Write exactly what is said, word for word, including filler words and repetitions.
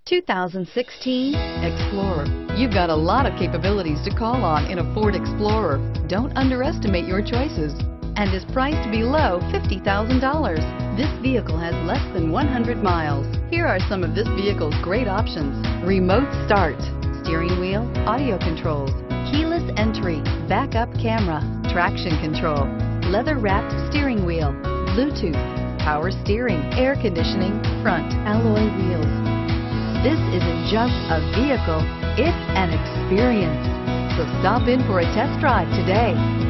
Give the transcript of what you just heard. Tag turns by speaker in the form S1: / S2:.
S1: two thousand sixteen Explorer. You've got a lot of capabilities to call on in a Ford Explorer. Don't underestimate your choices, and is priced below fifty thousand dollars. This vehicle has less than one hundred miles. Here are some of this vehicle's great options: remote start, steering wheel audio controls, keyless entry, backup camera, traction control, leather-wrapped steering wheel, Bluetooth, power steering, air conditioning, front alloy wheels. This isn't just a vehicle, it's an experience. So stop in for a test drive today.